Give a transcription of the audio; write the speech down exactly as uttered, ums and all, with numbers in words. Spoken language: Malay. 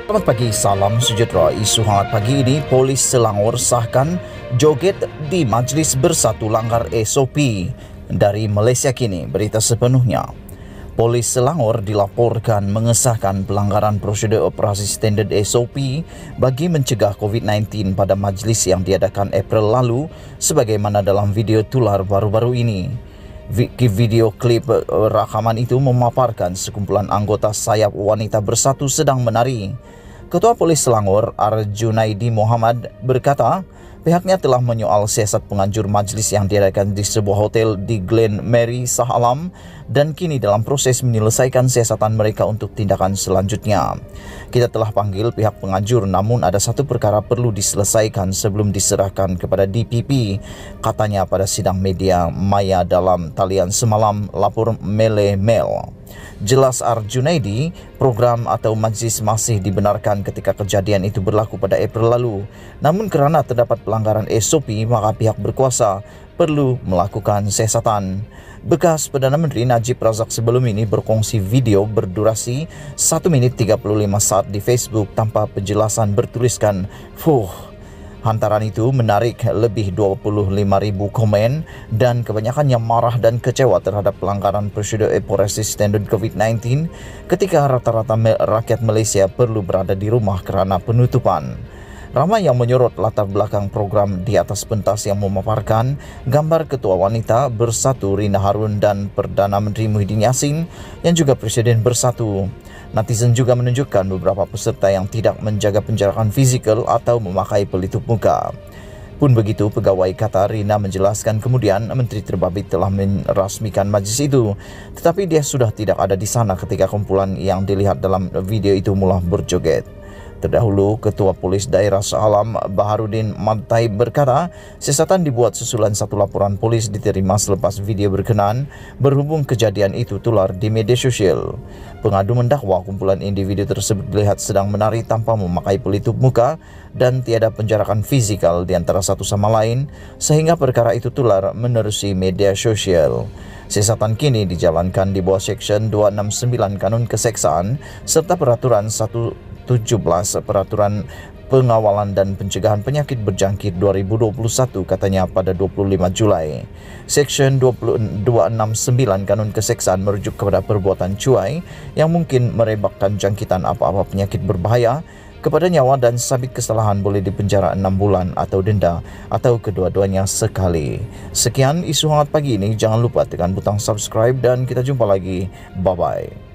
Selamat pagi, salam sejahtera. Isu hangat pagi ini, polis Selangor sahkan joget di Majlis Bersatu langgar S O P. Dari Malaysia Kini, berita sepenuhnya. Polis Selangor dilaporkan mengesahkan pelanggaran prosedur operasi standard S O P bagi mencegah COVID sembilan belas pada majlis yang diadakan April lalu sebagaimana dalam video tular baru-baru ini. Video klip rakaman itu memaparkan sekumpulan anggota sayap wanita bersatu sedang menari. Ketua Polis Selangor, Arjunaidi Muhammad, berkata pihaknya telah menyoal siasat penganjur majlis yang diadakan di sebuah hotel di Glen Mary, Shah Alam dan kini dalam proses menyelesaikan siasatan mereka untuk tindakan selanjutnya. Kita telah panggil pihak penganjur namun ada satu perkara perlu diselesaikan sebelum diserahkan kepada D P P, katanya pada sidang media maya dalam talian semalam, lapor Mele Mail. Jelas Arjunaidi, program atau majlis masih dibenarkan ketika kejadian itu berlaku pada April lalu. Namun kerana terdapat pelanggaran S O P, maka pihak berkuasa perlu melakukan siasatan. Bekas Perdana Menteri Najib Razak sebelum ini berkongsi video berdurasi satu minit tiga puluh lima saat di Facebook tanpa penjelasan bertuliskan Fuh. Hantaran itu menarik lebih dua puluh lima ribu komen dan kebanyakannya marah dan kecewa terhadap pelanggaran prosedur operasi standard COVID sembilan belas ketika rata-rata rakyat Malaysia perlu berada di rumah kerana penutupan. Ramai yang menyorot latar belakang program di atas pentas yang memaparkan gambar Ketua Wanita Bersatu Rina Harun dan Perdana Menteri Muhyiddin Yassin yang juga Presiden Bersatu. Netizen juga menunjukkan beberapa peserta yang tidak menjaga penjarakan fizikal atau memakai pelitup muka. Pun begitu, pegawai kata Rina menjelaskan kemudian Menteri Terbabit telah merasmikan majlis itu, tetapi dia sudah tidak ada di sana ketika kumpulan yang dilihat dalam video itu mula berjoget. Terdahulu, Ketua Polis Daerah Shah Alam Baharudin Mantai berkata, siasatan dibuat susulan satu laporan polis diterima selepas video berkenaan berhubung kejadian itu tular di media sosial. Pengadu mendakwa kumpulan individu tersebut dilihat sedang menari tanpa memakai pelitup muka dan tiada penjarakan fizikal di antara satu sama lain sehingga perkara itu tular menerusi media sosial. Siasatan kini dijalankan di bawah Seksyen dua enam sembilan Kanun Keseksaan serta Peraturan seratus tujuh belas Peraturan Pengawalan dan Pencegahan Penyakit Berjangkit dua ribu dua puluh satu, katanya pada dua puluh lima Julai. Seksyen dua enam sembilan Kanun Keseksaan merujuk kepada perbuatan cuai yang mungkin merebakkan jangkitan apa-apa penyakit berbahaya kepada nyawa dan sabit kesalahan boleh dipenjara enam bulan atau denda atau kedua-duanya sekali. Sekian isu hangat pagi ini, jangan lupa tekan butang subscribe dan kita jumpa lagi. Bye-bye.